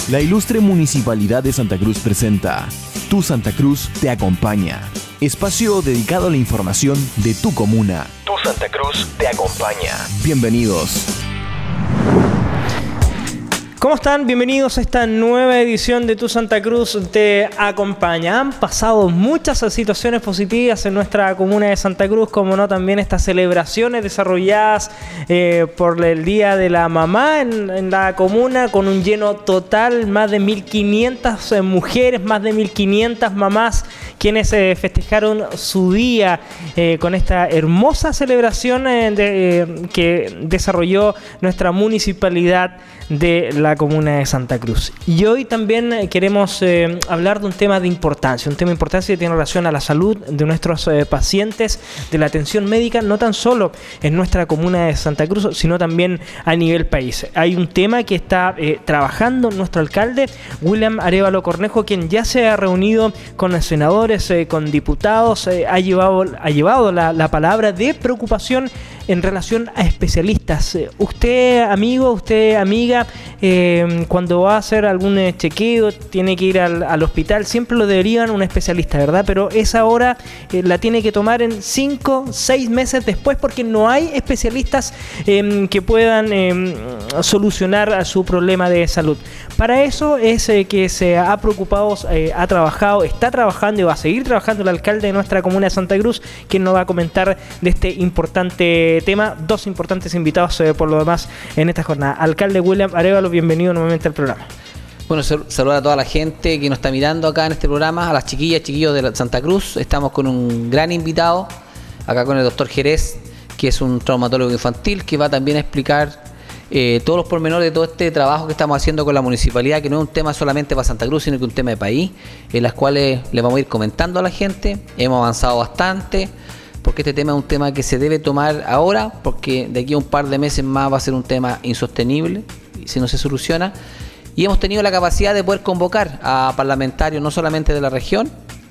La ilustre Municipalidad de Santa Cruz presenta Tu Santa Cruz te acompaña. Espacio dedicado a la información de tu comuna. Tu Santa Cruz te acompaña. Bienvenidos. ¿Cómo están? Bienvenidos a esta nueva edición de Tu Santa Cruz te acompaña. Han pasado muchas situaciones positivas en nuestra comuna de Santa Cruz, como no también estas celebraciones desarrolladas por el Día de la Mamá en la comuna, con un lleno total, más de 1.500 mujeres, más de 1.500 mamás quienes festejaron su día con esta hermosa celebración que desarrolló nuestra municipalidad de la comuna de Santa Cruz. Y hoy también queremos hablar de un tema de importancia, que tiene relación a la salud de nuestros pacientes, de la atención médica, no tan solo en nuestra comuna de Santa Cruz, sino también a nivel país. Hay un tema que está trabajando nuestro alcalde, William Arévalo Cornejo, quien ya se ha reunido con senadores, con diputados, ha llevado la palabra de preocupación en relación a especialistas. Usted, amigo, usted, amiga, cuando va a hacer algún chequeo, tiene que ir al hospital, siempre lo derivan un especialista, ¿verdad? Pero esa hora la tiene que tomar en 5, 6 meses después, porque no hay especialistas que puedan solucionar su problema de salud. Para eso es que se ha preocupado, ha trabajado, está trabajando y va a seguir trabajando el alcalde de nuestra comuna de Santa Cruz, quien nos va a comentar de este importante tema. Dos importantes invitados por lo demás en esta jornada. Alcalde William Arévalo, bienvenido nuevamente al programa. Bueno, saludar a toda la gente que nos está mirando acá en este programa, a las chiquillas, chiquillos de Santa Cruz. Estamos con un gran invitado, acá con el doctor Jerez, que es un traumatólogo infantil, que va también a explicar todos los pormenores de todo este trabajo que estamos haciendo con la municipalidad, que no es un tema solamente para Santa Cruz, sino que es un tema de país, en las cuales le vamos a ir comentando a la gente. Hemos avanzado bastante, porque este tema es un tema que se debe tomar ahora, porque de aquí a un par de meses más va a ser un tema insostenible si no se soluciona. Y hemos tenido la capacidad de poder convocar a parlamentarios no solamente de la región,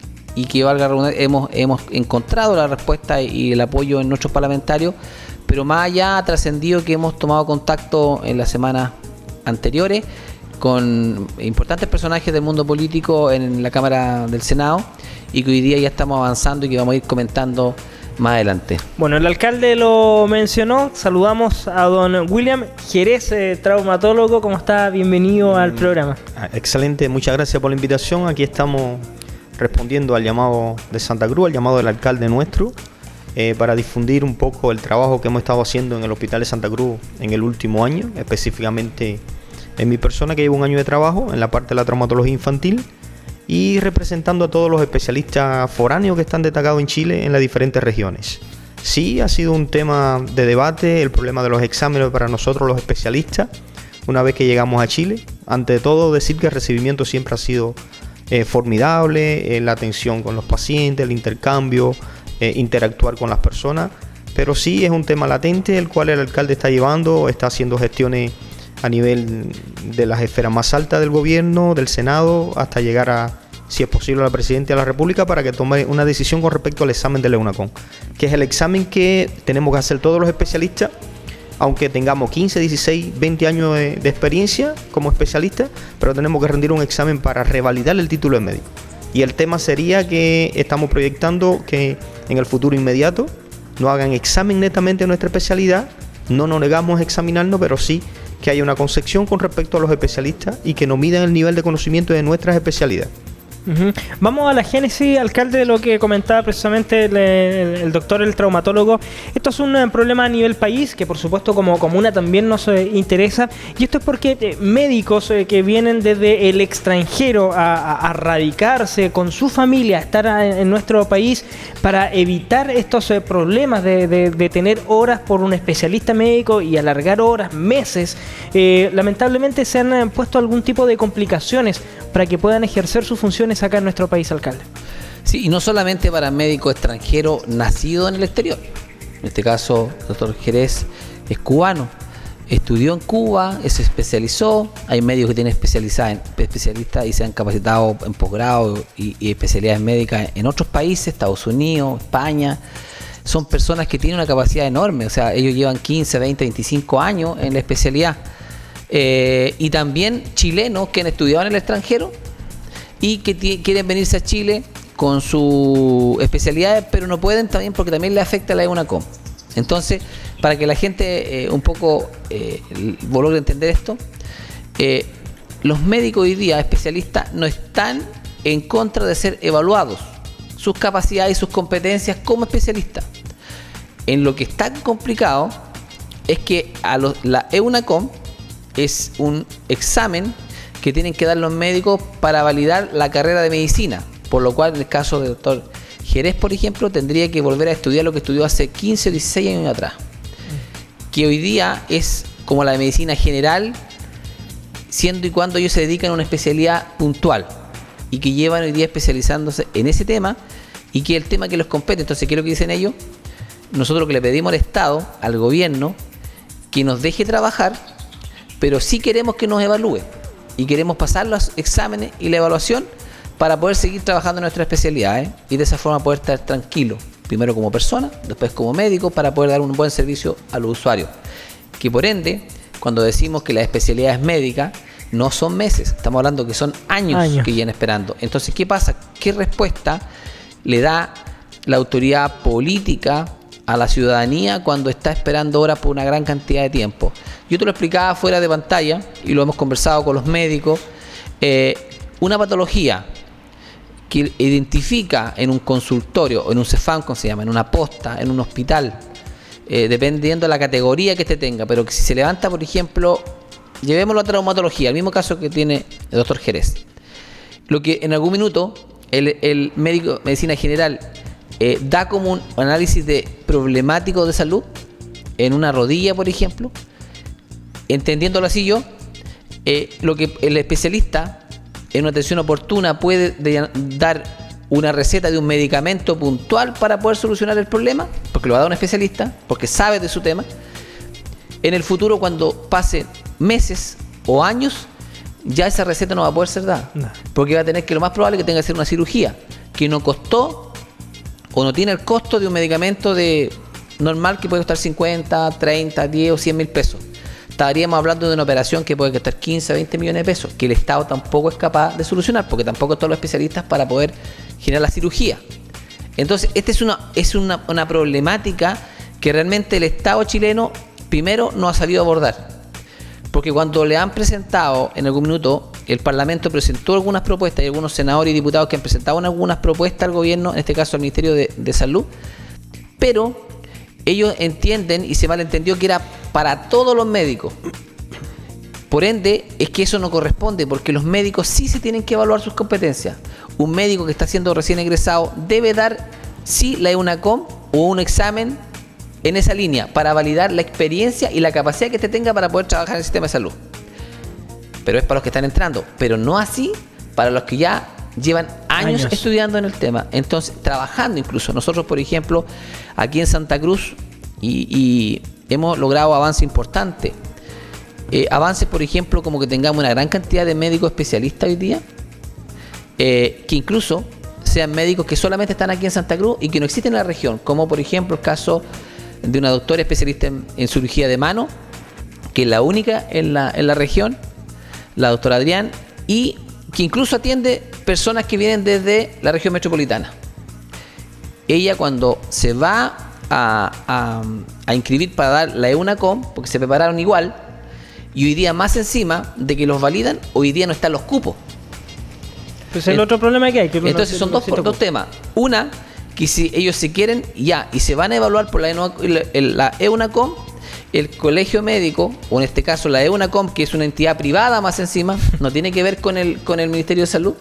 y que valga la redundancia, hemos encontrado la respuesta y el apoyo en nuestros parlamentarios, pero más allá ha trascendido que hemos tomado contacto en las semanas anteriores con importantes personajes del mundo político en la Cámara del Senado, y que hoy día ya estamos avanzando y que vamos a ir comentando más adelante. Bueno, el alcalde lo mencionó. Saludamos a don William Jerez, traumatólogo. ¿Cómo está? Bienvenido al programa. Excelente, muchas gracias por la invitación. Aquí estamos respondiendo al llamado de Santa Cruz, al llamado del alcalde nuestro, para difundir un poco el trabajo que hemos estado haciendo en el Hospital de Santa Cruz en el último año, específicamente en mi persona, que llevo un año de trabajo en la parte de la traumatología infantil, y representando a todos los especialistas foráneos que están destacados en Chile en las diferentes regiones. Sí, ha sido un tema de debate el problema de los exámenes para nosotros los especialistas una vez que llegamos a Chile. Ante todo, decir que el recibimiento siempre ha sido formidable, la atención con los pacientes, el intercambio, interactuar con las personas, pero sí es un tema latente el cual el alcalde está llevando, está haciendo gestiones a nivel de las esferas más altas del gobierno, del Senado, hasta llegar a, si es posible, a la Presidencia de la República para que tome una decisión con respecto al examen de EUNACOM, que es el examen que tenemos que hacer todos los especialistas, aunque tengamos 15, 16, 20 años de experiencia como especialistas, pero tenemos que rendir un examen para revalidar el título de médico. Y el tema sería que estamos proyectando que en el futuro inmediato no hagan examen netamente de nuestra especialidad, no nos negamos a examinarnos, pero sí que haya una concepción con respecto a los especialistas y que nos midan el nivel de conocimiento de nuestras especialidades. Vamos a la génesis, alcalde, de lo que comentaba precisamente el doctor, el traumatólogo. Esto es un problema a nivel país, que por supuesto como comuna también nos interesa, y esto es porque médicos que vienen desde el extranjero a radicarse con su familia, a estar en nuestro país para evitar estos problemas de tener horas por un especialista médico y alargar horas, meses, lamentablemente se han puesto algún tipo de complicaciones para que puedan ejercer sus funciones acá en nuestro país, alcalde. Sí, y no solamente para médicos extranjeros nacidos en el exterior. En este caso, el doctor Jerez es cubano, estudió en Cuba, se especializó. Hay médicos que tienen especialistas y se han capacitado en posgrado y especialidades médicas en otros países, Estados Unidos, España. Son personas que tienen una capacidad enorme, o sea, ellos llevan 15, 20, 25 años en la especialidad. y también chilenos que han estudiado en el extranjero y que quieren venirse a Chile con sus especialidades, pero no pueden también porque también le afecta la EUNACOM. Entonces, para que la gente un poco logre entender esto, los médicos hoy día, especialistas, no están en contra de ser evaluados, sus capacidades y sus competencias como especialistas. En lo que está complicado es que la EUNACOM es un examen que tienen que dar los médicos para validar la carrera de medicina, por lo cual en el caso del doctor Jerez, por ejemplo, tendría que volver a estudiar lo que estudió hace 15 o 16 años atrás, que hoy día es como la de medicina general, siendo y cuando ellos se dedican a una especialidad puntual y que llevan hoy día especializándose en ese tema y que es el tema que los compete. Entonces, ¿qué es lo que dicen ellos? Nosotros lo que le pedimos al Estado, al gobierno, que nos deje trabajar, pero sí queremos que nos evalúe y queremos pasar los exámenes y la evaluación para poder seguir trabajando en nuestras especialidades y de esa forma poder estar tranquilo, primero como persona, después como médico, para poder dar un buen servicio a los usuarios. Que por ende, cuando decimos que las especialidades médicas no son meses, estamos hablando que son años que vienen esperando. Entonces, ¿qué pasa? ¿Qué respuesta le da la autoridad política a la ciudadanía cuando está esperando horas por una gran cantidad de tiempo? Yo te lo explicaba fuera de pantalla y lo hemos conversado con los médicos. Una patología que identifica en un consultorio o en un CEFAM, como se llama, en una posta, en un hospital, dependiendo de la categoría que este tenga, pero que si se levanta, por ejemplo, llevémoslo a traumatología, el mismo caso que tiene el doctor Jerez, lo que en algún minuto el médico de medicina general da como un análisis de problemático de salud en una rodilla, por ejemplo, entendiéndolo así yo, lo que el especialista en una atención oportuna puede dar una receta de un medicamento puntual para poder solucionar el problema, porque lo va a dar un especialista, porque sabe de su tema. En el futuro, cuando pasen meses o años, ya esa receta no va a poder ser dada, porque va a tener que, lo más probable, que tenga que hacer una cirugía que no costó o no tiene el costo de un medicamento normal que puede costar 50, 30, 10 o 100 mil pesos. Estaríamos hablando de una operación que puede costar 15 a 20 millones de pesos, que el Estado tampoco es capaz de solucionar, porque tampoco están los especialistas para poder generar la cirugía. Entonces, esta es una problemática que realmente el Estado chileno primero no ha sabido abordar. Porque cuando le han presentado, en algún minuto, el Parlamento presentó algunas propuestas, hay algunos senadores y diputados que han presentado algunas propuestas al gobierno, en este caso al Ministerio de Salud, pero ellos entienden y se malentendió que era para todos los médicos. Por ende, es que eso no corresponde, porque los médicos sí se tienen que evaluar sus competencias. Un médico que está siendo recién egresado debe dar, sí, la EUNACOM o un examen en esa línea para validar la experiencia y la capacidad que tenga para poder trabajar en el sistema de salud. Pero es para los que están entrando, pero no así para los que ya llevan años estudiando en el tema. Entonces, trabajando incluso. Nosotros, por ejemplo, aquí en Santa Cruz, y hemos logrado avances importantes. Avances, por ejemplo, como que tengamos una gran cantidad de médicos especialistas hoy día, que incluso sean médicos que solamente están aquí en Santa Cruz y que no existen en la región, como por ejemplo el caso de una doctora especialista en cirugía de mano, que es la única en la región, la doctora Adrián, y que incluso atiende personas que vienen desde la región metropolitana. Ella, cuando se va a inscribir para dar la EUNACOM, porque se prepararon igual, y hoy día, más encima de que los validan, hoy día no están los cupos. Pues el otro problema que hay. Entonces son dos temas. Una, que si ellos se quieren ya y se van a evaluar por la EUNACOM, el colegio médico, o en este caso la EUNACOM, que es una entidad privada más encima, no tiene que ver con el Ministerio de Salud,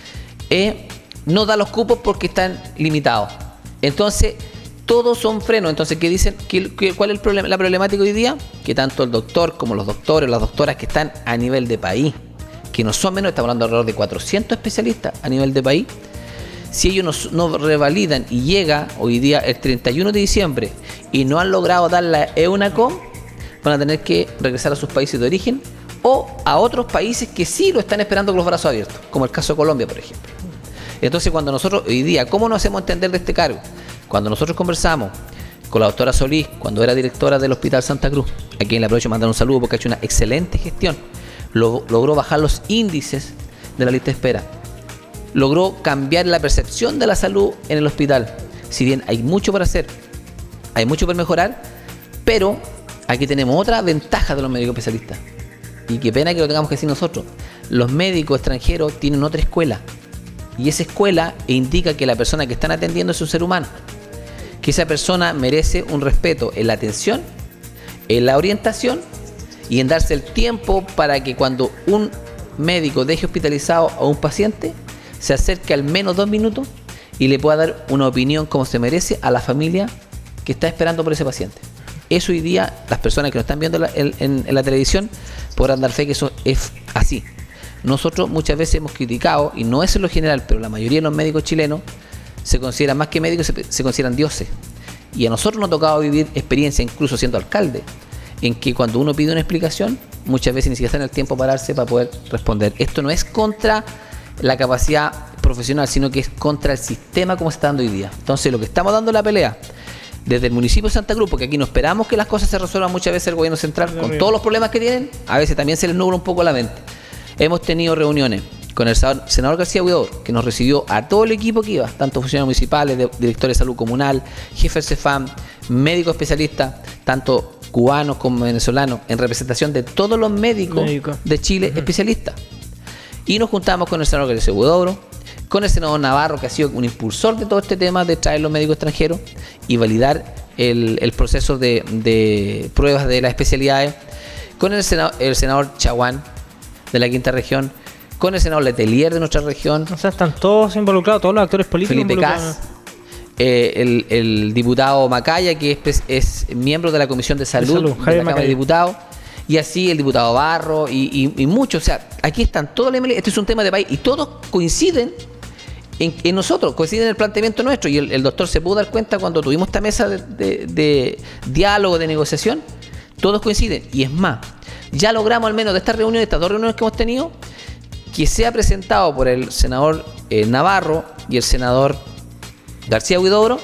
no da los cupos porque están limitados. Entonces, todos son frenos. Entonces, ¿qué dicen? ¿Cuál es el problema? La problemática hoy día, que tanto el doctor como los doctores, las doctoras que están a nivel de país, que no son menos, estamos hablando alrededor de 400 especialistas a nivel de país, si ellos no revalidan y llega hoy día el 31 de diciembre y no han logrado dar la EUNACOM, van a tener que regresar a sus países de origen o a otros países que sí lo están esperando con los brazos abiertos, como el caso de Colombia, por ejemplo. Entonces, cuando nosotros hoy día, ¿cómo nos hacemos entender de este cargo? Cuando nosotros conversamos con la doctora Solís, cuando era directora del Hospital Santa Cruz, a quien le aprovecho mandar un saludo porque ha hecho una excelente gestión, logró bajar los índices de la lista de espera, logró cambiar la percepción de la salud en el hospital. Si bien hay mucho por hacer, hay mucho por mejorar, pero aquí tenemos otra ventaja de los médicos especialistas. Y qué pena que lo tengamos que decir nosotros. Los médicos extranjeros tienen otra escuela. Y esa escuela indica que la persona que están atendiendo es un ser humano. Que esa persona merece un respeto en la atención, en la orientación y en darse el tiempo para que cuando un médico deje hospitalizado a un paciente, se acerque al menos 2 minutos y le pueda dar una opinión como se merece a la familia que está esperando por ese paciente. Eso hoy día, las personas que nos están viendo en la televisión podrán dar fe que eso es así. Nosotros muchas veces hemos criticado, y no es en lo general, pero la mayoría de los médicos chilenos se consideran más que médicos, se consideran dioses. Y a nosotros nos ha tocado vivir experiencia, incluso siendo alcalde, en que cuando uno pide una explicación, muchas veces ni siquiera está en el tiempo para pararse para poder responder. Esto no es contra la capacidad profesional, sino que es contra el sistema como se está dando hoy día. Entonces, lo que estamos dando la pelea desde el municipio de Santa Cruz, porque aquí no esperamos que las cosas se resuelvan muchas veces el gobierno central, con todos los problemas que tienen, a veces también se les nubla un poco la mente. Hemos tenido reuniones con el senador García Huidobro, que nos recibió a todo el equipo que iba, tanto funcionarios municipales, directores de salud comunal, jefes del CEFAM, médicos especialistas, tanto cubanos como venezolanos, en representación de todos los médicos de Chile especialistas. Y nos juntamos con el senador García Huidobro, con el senador Navarro, que ha sido un impulsor de todo este tema de traer los médicos extranjeros y validar el proceso de pruebas de las especialidades, con el senador Chaguán de la quinta región, con el senador Letelier de nuestra región. O sea, están todos involucrados, todos los actores políticos. Felipe Cas, el diputado Macaya, que es miembro de la Comisión de Salud de la Cámara de Diputados, y así el diputado Barro y muchos. O sea, aquí están todos los MLE. Este es un tema de país y todos coinciden en nosotros, coinciden en el planteamiento nuestro. Y el doctor se pudo dar cuenta cuando tuvimos esta mesa de diálogo, de negociación, todos coinciden. Y es más, ya logramos al menos de estas reuniones, estas 2 reuniones que hemos tenido, que sea presentado por el senador Navarro y el senador García Huidobro,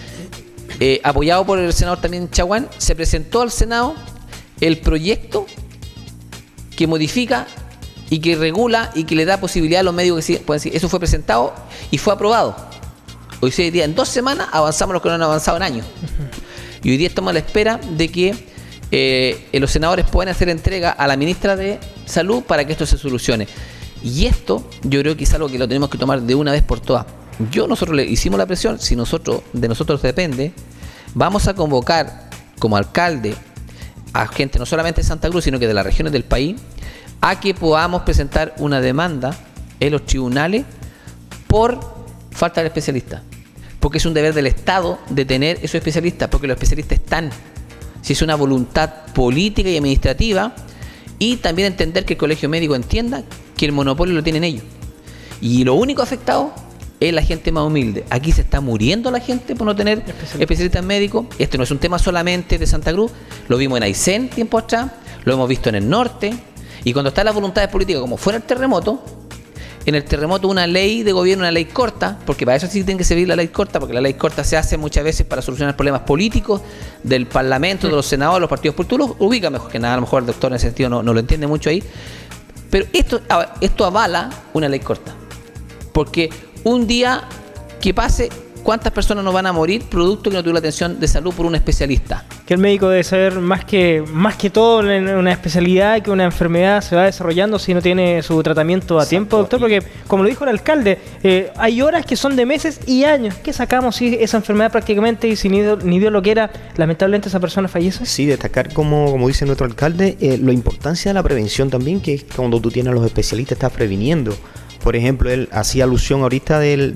apoyado por el senador también Chaguán, se presentó al Senado el proyecto que modifica y que regula y que le da posibilidad a los médicos que pueden decir. Eso fue presentado y fue aprobado. Hoy día, en 2 semanas, avanzamos lo que no han avanzado en años. Y hoy día estamos a la espera de que los senadores puedan hacer entrega a la ministra de Salud para que esto se solucione. Y esto yo creo que es algo que lo tenemos que tomar de una vez por todas. Nosotros le hicimos la presión, si de nosotros depende, vamos a convocar como alcalde a gente no solamente de Santa Cruz, sino que de las regiones del país, a que podamos presentar una demanda en los tribunales por falta de especialistas. Porque es un deber del Estado de tener esos especialistas, porque los especialistas están. Si es una voluntad política y administrativa, y también entender que el colegio médico entienda que el monopolio lo tienen ellos. Y lo único afectado es la gente más humilde. Aquí se está muriendo la gente por no tener especialistas médicos. Esto no es un tema solamente de Santa Cruz, lo vimos en Aysén tiempo atrás, lo hemos visto en el norte, y cuando están las voluntades políticas, como fue en el terremoto una ley de gobierno, una ley corta, porque para eso sí tiene que servir la ley corta, porque la ley corta se hace muchas veces para solucionar problemas políticos del Parlamento, de los senadores, de los partidos políticos. Tú lo ubicas mejor que nada, a lo mejor el doctor en ese sentido no lo entiende mucho ahí, pero esto avala una ley corta, porque un día que pase, ¿cuántas personas nos van a morir producto que no tuvo la atención de salud por un especialista? Que el médico debe saber más que todo en una especialidad, que una enfermedad se va desarrollando si no tiene su tratamiento a tiempo, doctor, porque como lo dijo el alcalde, hay horas que son de meses y años. ¿Qué sacamos si esa enfermedad prácticamente, y si ni Dios lo quiera, lamentablemente esa persona fallece? Sí, destacar como dice nuestro alcalde, la importancia de la prevención también, que es cuando tú tienes a los especialistas, estás previniendo. Por ejemplo, él hacía alusión ahorita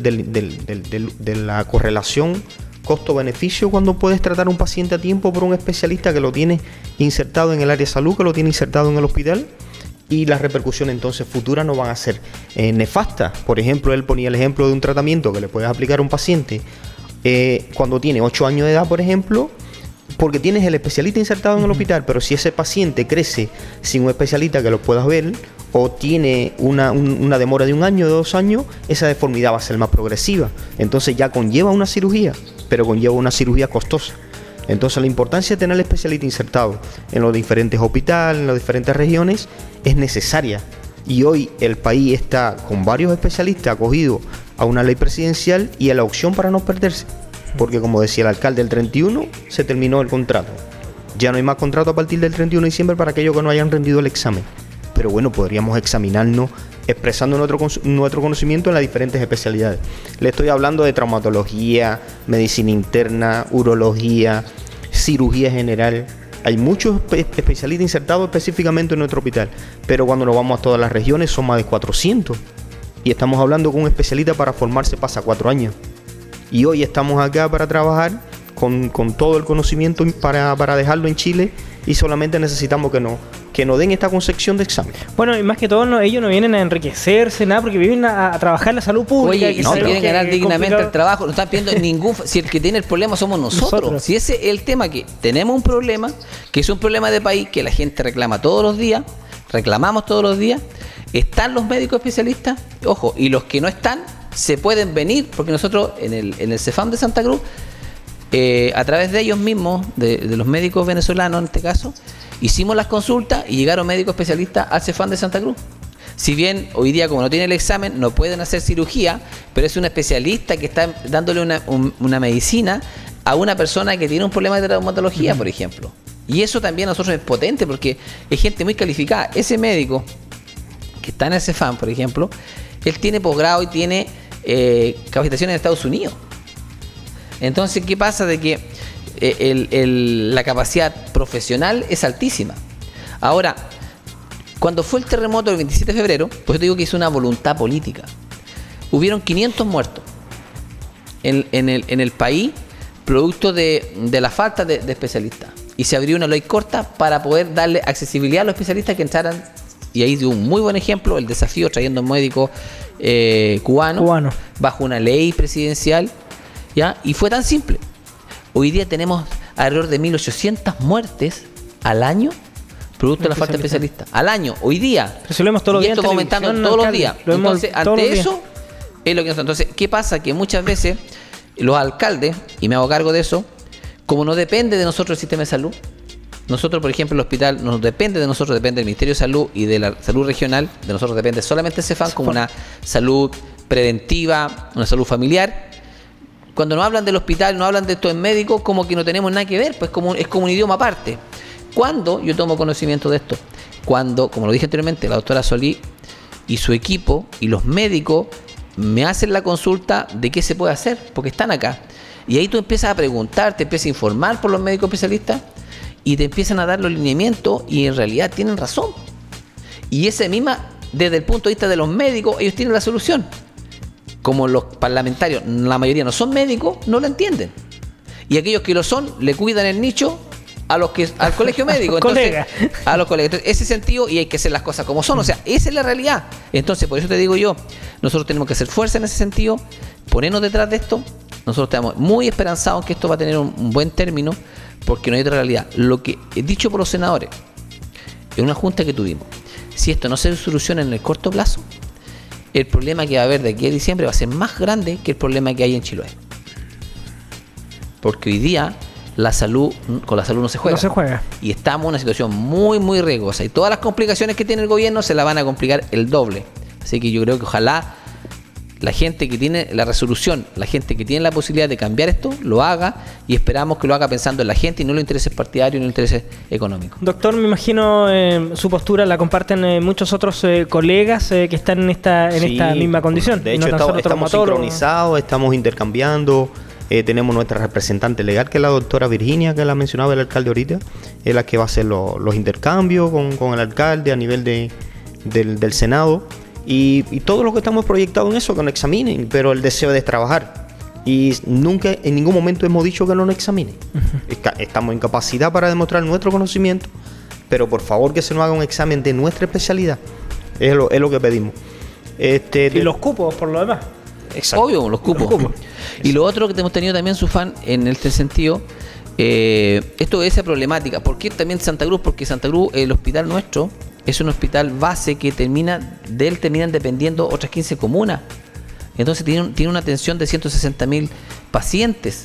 de la correlación costo-beneficio cuando puedes tratar a un paciente a tiempo por un especialista que lo tiene insertado en el área de salud, que lo tiene insertado en el hospital, y las repercusiones entonces futuras no van a ser nefastas. Por ejemplo, él ponía el ejemplo de un tratamiento que le puedes aplicar a un paciente cuando tiene 8 años de edad, por ejemplo, porque tienes el especialista insertado en el hospital, pero si ese paciente crece sin un especialista que lo puedas ver, o tiene una demora de 1 año, de 2 años, esa deformidad va a ser más progresiva. Entonces ya conlleva una cirugía, pero conlleva una cirugía costosa. Entonces la importancia de tener el especialista insertado en los diferentes hospitales, en las diferentes regiones, es necesaria. Y hoy el país está con varios especialistas acogidos a una ley presidencial y a la opción para no perderse. Porque como decía el alcalde, el 31 se terminó el contrato. Ya no hay más contrato a partir del 31 de diciembre para aquellos que no hayan rendido el examen. Pero bueno, podríamos examinarnos expresando nuestro conocimiento en las diferentes especialidades. Le estoy hablando de traumatología, medicina interna, urología, cirugía general. Hay muchos especialistas insertados específicamente en nuestro hospital, pero cuando nos vamos a todas las regiones son más de 400. Y estamos hablando con un especialista para formarse pasa 4 años. Y hoy estamos acá para trabajar con todo el conocimiento para dejarlo en Chile, y solamente necesitamos que nos den esta concepción de examen. Bueno, y más que todo, ellos no vienen a enriquecerse, nada, porque vienen a trabajar la salud pública. Oye, y no quieren ganar dignamente el trabajo, no están pidiendo ningún... Si el que tiene el problema somos nosotros. Si ese es el tema, que tenemos un problema, que es un problema de país, que la gente reclama todos los días, reclamamos todos los días, están los médicos especialistas, ojo, y los que no están, se pueden venir, porque nosotros en el CEFAM de Santa Cruz, a través de ellos mismos, de los médicos venezolanos en este caso, hicimos las consultas y llegaron médicos especialistas al CEFAM de Santa Cruz. Si bien hoy día, como no tienen el examen, no pueden hacer cirugía, pero es un especialista que está dándole una medicina a una persona que tiene un problema de traumatología, por ejemplo. Y eso también a nosotros es potente, porque es gente muy calificada. Ese médico que está en el CEFAM, por ejemplo, él tiene posgrado y tiene capacitación en Estados Unidos. Entonces, ¿qué pasa? De que la capacidad profesional es altísima. Ahora, cuando fue el terremoto del 27 de febrero, pues yo te digo que hizo una voluntad política. Hubieron 500 muertos en el país, producto de la falta de especialistas. Y se abrió una ley corta para poder darle accesibilidad a los especialistas que entraran. Y ahí dio un muy buen ejemplo, el desafío trayendo un médico cubano bajo una ley presidencial. ¿Ya? Y fue tan simple. Hoy día tenemos alrededor de 1.800 muertes al año producto de la falta de especialistas. Al año, hoy día. Pero si lo vemos todos los días. Y esto va aumentando todos los días. Entonces, ante eso, es lo que nosotros. Entonces, ¿qué pasa? Que muchas veces los alcaldes, y me hago cargo de eso, como no depende de nosotros el sistema de salud, nosotros, por ejemplo, el hospital no depende de nosotros, depende del Ministerio de Salud y de la salud regional, de nosotros depende solamente el CEFAM como una salud preventiva, una salud familiar. Cuando nos hablan del hospital, nos hablan de esto en médicos, como que no tenemos nada que ver, pues es como un idioma aparte. ¿Cuándo yo tomo conocimiento de esto? Cuando, como lo dije anteriormente, la doctora Solí y su equipo y los médicos me hacen la consulta de qué se puede hacer, porque están acá. Y ahí tú empiezas a preguntar, te empiezas a informar por los médicos especialistas y te empiezan a dar los lineamientos y en realidad tienen razón. Y esa misma, desde el punto de vista de los médicos, ellos tienen la solución. Como los parlamentarios, la mayoría no son médicos, no lo entienden. Y aquellos que lo son, le cuidan el nicho al colegio médico. Entonces, a los colegas. Entonces, ese sentido, y hay que hacer las cosas como son. O sea, esa es la realidad. Entonces, por eso te digo yo, nosotros tenemos que hacer fuerza en ese sentido, ponernos detrás de esto. Nosotros estamos muy esperanzados en que esto va a tener un buen término, porque no hay otra realidad. Lo que he dicho por los senadores, en una junta que tuvimos, si esto no se soluciona en el corto plazo, el problema que va a haber de aquí a diciembre va a ser más grande que el problema que hay en Chiloé. Porque hoy día con la salud no se juega. No se juega. Y estamos en una situación muy, muy riesgosa. Y todas las complicaciones que tiene el gobierno se la van a complicar el doble. Así que yo creo que ojalá la gente que tiene la resolución, la gente que tiene la posibilidad de cambiar esto, lo haga, y esperamos que lo haga pensando en la gente y no en los intereses partidarios ni en los intereses económicos. Doctor, me imagino su postura la comparten muchos otros colegas que están en esta misma condición. De hecho, estamos sincronizados, estamos intercambiando. Tenemos nuestra representante legal, que es la doctora Virginia, que la mencionaba el alcalde ahorita, es la que va a hacer los intercambios con el alcalde a nivel del Senado. Y todo lo que estamos proyectados en eso, que nos examinen, pero el deseo de trabajar. Y nunca, en ningún momento hemos dicho que no nos examinen. Estamos en capacidad para demostrar nuestro conocimiento, pero por favor que se nos haga un examen de nuestra especialidad. Es lo que pedimos. Y los cupos, por lo demás. Exacto. Obvio, los cupos. Y lo otro que hemos tenido también, Sufán, en este sentido, esto es esa problemática. ¿Por qué también Santa Cruz? Porque Santa Cruz, el hospital nuestro, es un hospital base que terminan dependiendo otras 15 comunas. Entonces tiene una atención de 160.000 pacientes.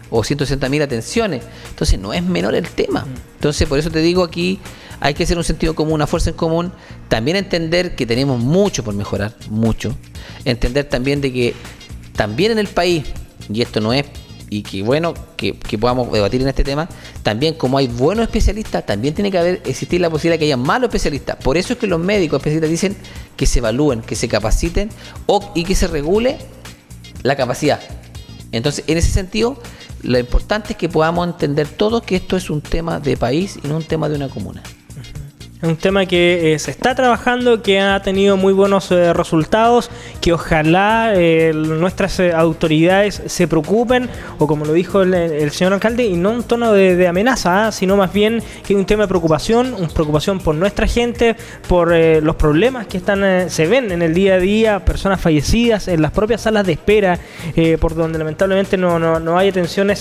o 160.000 atenciones. Entonces no es menor el tema. Entonces por eso te digo, aquí hay que hacer un sentido común, una fuerza en común, también entender que tenemos mucho por mejorar, mucho. Entender también de que también en el país, y esto no es, y que bueno que podamos debatir en este tema, también como hay buenos especialistas, también tiene que existir la posibilidad de que haya malos especialistas. Por eso es que los médicos especialistas dicen que se evalúen, que se capaciten y que se regule la capacidad. Entonces, en ese sentido, lo importante es que podamos entender todos que esto es un tema de país y no un tema de una comuna. Es un tema que se está trabajando, que ha tenido muy buenos resultados, que ojalá nuestras autoridades se preocupen, o como lo dijo el señor alcalde, y no un tono de amenaza, sino más bien que es un tema de preocupación, una preocupación por nuestra gente, por los problemas que se ven en el día a día, personas fallecidas en las propias salas de espera, por donde lamentablemente no hay atenciones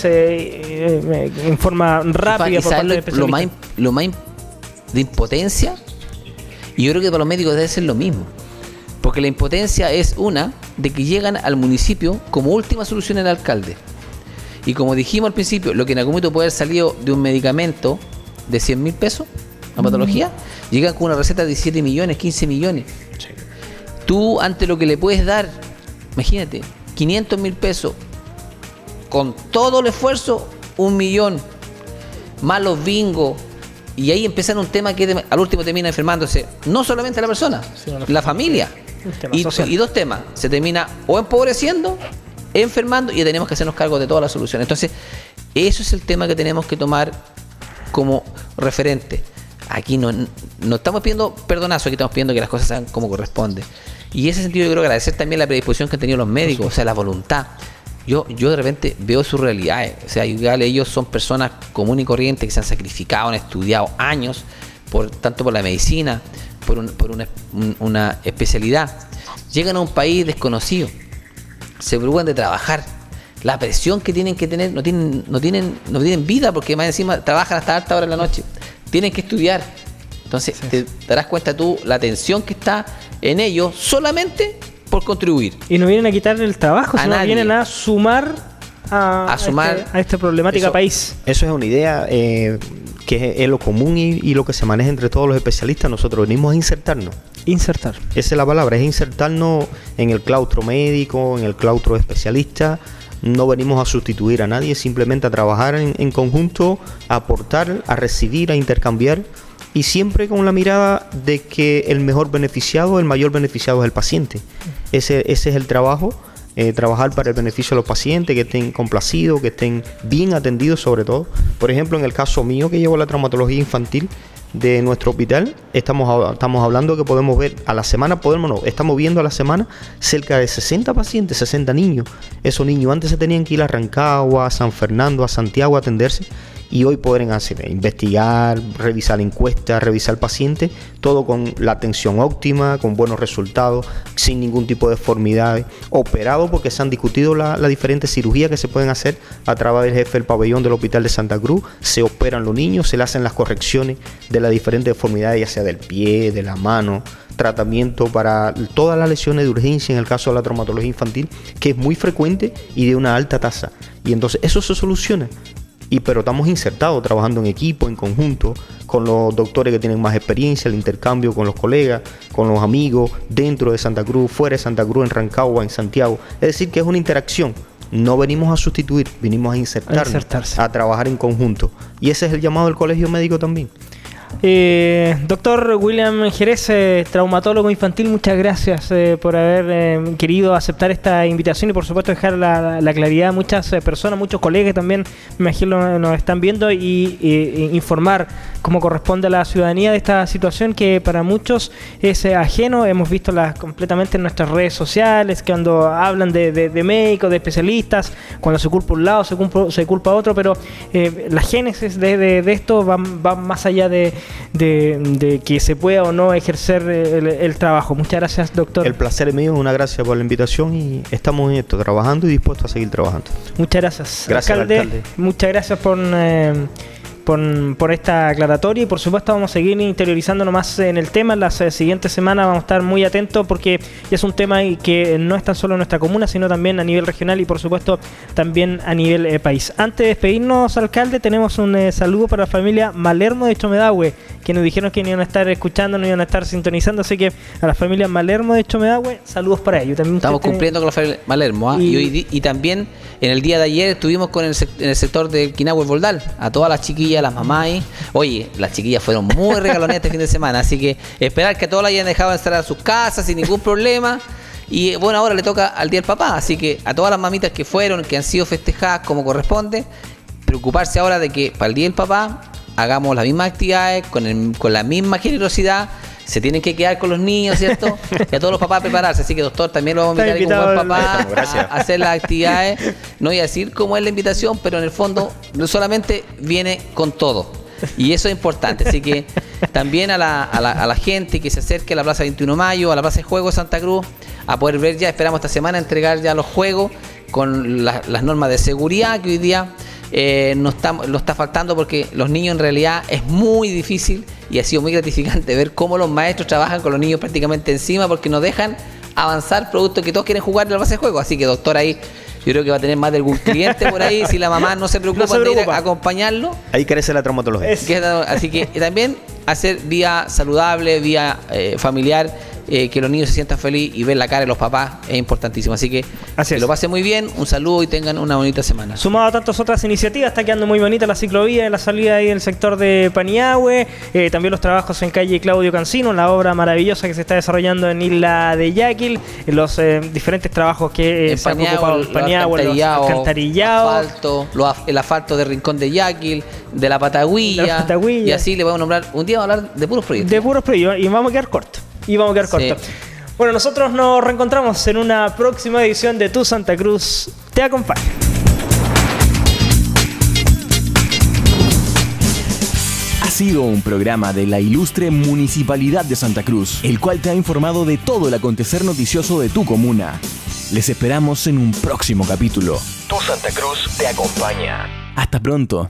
en forma rápida por parte de especialistas. Lo más de impotencia, y yo creo que para los médicos debe ser lo mismo, porque la impotencia es una de que llegan al municipio como última solución el alcalde, y como dijimos al principio, lo que en algún momento puede haber salido de un medicamento de 100.000 pesos, una patología, llegan con una receta de 17 millones, 15 millones. Sí. Tú, ante lo que le puedes dar, imagínate, 500.000 pesos, con todo el esfuerzo, 1 millón, más los bingos. Y ahí empiezan un tema que al último termina enfermándose no solamente la persona, sino la familia. Y dos temas. Se termina o empobreciendo, enfermando, y tenemos que hacernos cargo de todas las soluciones. Entonces, eso es el tema que tenemos que tomar como referente. Aquí no estamos pidiendo perdonazo, aquí estamos pidiendo que las cosas sean como corresponde. Y en ese sentido yo quiero agradecer también la predisposición que han tenido los médicos, o sea, la voluntad. Yo de repente veo sus realidades, o sea, igual ellos son personas comunes y corrientes que se han sacrificado, han estudiado años, tanto por la medicina, por una especialidad. Llegan a un país desconocido, se preocupan de trabajar, la presión que tienen que tener, no tienen vida, porque más encima trabajan hasta alta hora de la noche, tienen que estudiar. Entonces te darás cuenta tú la tensión que está en ellos solamente por contribuir. Y no vienen a quitarle el trabajo, sino vienen a sumar a esta problemática país. Eso es una idea que es lo común y lo que se maneja entre todos los especialistas. Nosotros venimos a insertarnos. Insertar. Esa es la palabra, es insertarnos en el claustro médico, en el claustro especialista. No venimos a sustituir a nadie, simplemente a trabajar en conjunto, a aportar, a recibir, a intercambiar. Y siempre con la mirada de que el mayor beneficiado es el paciente. Ese es el trabajo, trabajar para el beneficio de los pacientes, que estén complacidos, que estén bien atendidos sobre todo. Por ejemplo, en el caso mío, que llevo la traumatología infantil de nuestro hospital, estamos hablando que podemos ver a la semana, estamos viendo a la semana cerca de 60 pacientes, 60 niños. Esos niños antes se tenían que ir a Rancagua, a San Fernando, a Santiago a atenderse. Y hoy podrán investigar, revisar encuestas, revisar el paciente, todo con la atención óptima, con buenos resultados, sin ningún tipo de deformidades, operado porque se han discutido las diferentes cirugías que se pueden hacer a través del jefe del pabellón del Hospital de Santa Cruz. Se operan los niños, se le hacen las correcciones de las diferentes deformidades, ya sea del pie, de la mano, tratamiento para todas las lesiones de urgencia en el caso de la traumatología infantil, que es muy frecuente y de una alta tasa. Y entonces eso se soluciona. Pero estamos insertados, trabajando en equipo, en conjunto, con los doctores que tienen más experiencia, el intercambio con los colegas, con los amigos, dentro de Santa Cruz, fuera de Santa Cruz, en Rancagua, en Santiago. Es decir, que es una interacción. No venimos a sustituir, venimos a insertarnos, a trabajar en conjunto. Y ese es el llamado del Colegio Médico también. Doctor William Jerez, traumatólogo infantil, muchas gracias por haber querido aceptar esta invitación y por supuesto dejar la claridad a muchas personas, muchos colegas también me imagino nos están viendo y informar como corresponde a la ciudadanía de esta situación que para muchos es ajeno. Hemos visto completamente en nuestras redes sociales cuando hablan de médicos, de especialistas, cuando se culpa un lado, se culpa otro, pero la génesis de esto va más allá de que se pueda o no ejercer el trabajo. Muchas gracias, doctor. El placer es mío, una gracias por la invitación y estamos en esto, trabajando y dispuestos a seguir trabajando. Muchas gracias. Gracias, alcalde. Muchas gracias por esta aclaratoria, y por supuesto vamos a seguir interiorizándonos más en el tema. En las siguientes semanas vamos a estar muy atentos porque es un tema que no es tan solo en nuestra comuna, sino también a nivel regional y por supuesto también a nivel país. Antes de despedirnos, alcalde, tenemos un saludo para la familia Malermo de Chomedahue, que nos dijeron que iban a estar escuchando, nos iban a estar sintonizando, así que a la familia Malermo de Chomedahue, saludos para ellos. También estamos cumpliendo con la familia Malermo, ¿eh? Y también en el día de ayer estuvimos en el sector de Quinahue Voldal, a todas las chiquillas, las mamás. Oye, las chiquillas fueron muy regaloneras este fin de semana, así que esperar que a todas las hayan dejado entrar a sus casas sin ningún problema. Y bueno, ahora le toca al Día del Papá, así que a todas las mamitas que fueron, que han sido festejadas como corresponde, preocuparse ahora de que para el Día del Papá hagamos las mismas actividades, con la misma generosidad. Se tienen que quedar con los niños, ¿cierto? Y a todos los papás prepararse. Así que, doctor, también lo vamos a invitar como buen papá a hacer las actividades. No voy a decir cómo es la invitación, pero en el fondo no solamente viene con todo. Y eso es importante. Así que también a la gente que se acerque a la Plaza 21 de Mayo, a la Plaza de Juegos de Santa Cruz, a poder ver ya, esperamos esta semana entregar ya los juegos con las normas de seguridad que hoy día lo está faltando, porque los niños en realidad es muy difícil y ha sido muy gratificante ver cómo los maestros trabajan con los niños prácticamente encima, porque nos dejan avanzar producto que todos quieren jugar en la base de juego. Así que, doctor, ahí yo creo que va a tener más de algún cliente por ahí si la mamá no se preocupa de ir a acompañarlo. Ahí crece la traumatología. Así que también hacer vía saludable, vía familiar, que los niños se sientan felices y ver la cara de los papás es importantísimo. Así que lo pasen muy bien, un saludo y tengan una bonita semana. Sumado a tantas otras iniciativas, está quedando muy bonita la ciclovía en la salida ahí del sector de Paniagüe, también los trabajos en calle Claudio Cancino, la obra maravillosa que se está desarrollando en Isla de Yaquil, los diferentes trabajos que se han ocupado en Paniagüe, los alcantarillados, el asfalto de Rincón de Yaquil, de la Patagüilla, y así le vamos a nombrar. Un día vamos a hablar de puros proyectos. De puros proyectos, y vamos a quedar cortos. Sí. Bueno, nosotros nos reencontramos en una próxima edición de Tu Santa Cruz Te Acompaña. Ha sido un programa de la ilustre Municipalidad de Santa Cruz, el cual te ha informado de todo el acontecer noticioso de tu comuna. Les esperamos en un próximo capítulo. Tu Santa Cruz Te Acompaña. Hasta pronto.